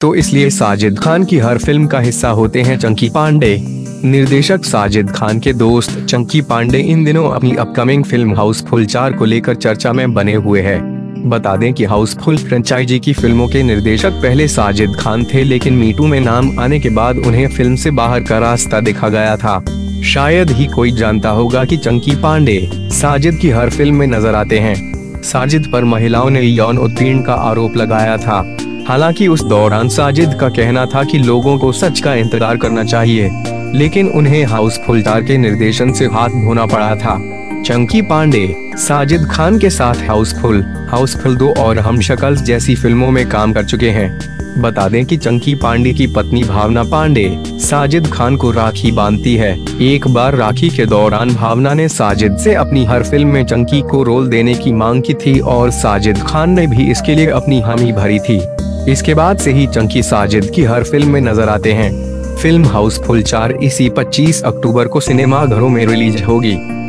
तो इसलिए साजिद खान की हर फिल्म का हिस्सा होते हैं चंकी पांडे। निर्देशक साजिद खान के दोस्त चंकी पांडे इन दिनों अपनी अपकमिंग फिल्म हाउसफुल 4 को लेकर चर्चा में बने हुए हैं। बता दें कि हाउसफुल फ्रेंचाइजी की फिल्मों के निर्देशक पहले साजिद खान थे, लेकिन मीटू में नाम आने के बाद उन्हें फिल्म से बाहर का रास्ता दिखा गया था। शायद ही कोई जानता होगा कि चंकी पांडे साजिद की हर फिल्म में नजर आते हैं। साजिद पर महिलाओं ने यौन उत्पीड़न का आरोप लगाया था। हालांकि उस दौरान साजिद का कहना था कि लोगों को सच का इंतजार करना चाहिए, लेकिन उन्हें हाउसफुल 4 के निर्देशन से हाथ धोना पड़ा था। चंकी पांडे साजिद खान के साथ हाउसफुल 2 और हमशक्ल जैसी फिल्मों में काम कर चुके हैं। बता दें कि चंकी पांडे की पत्नी भावना पांडे साजिद खान को राखी बांधती है। एक बार राखी के दौरान भावना ने साजिद से अपनी हर फिल्म में चंकी को रोल देने की मांग की थी और साजिद खान ने भी इसके लिए अपनी हामी भरी थी। इसके बाद से ही चंकी साजिद की हर फिल्म में नजर आते हैं। फिल्म हाउसफुल 4 इसी 25 अक्टूबर को सिनेमा घरों में रिलीज होगी।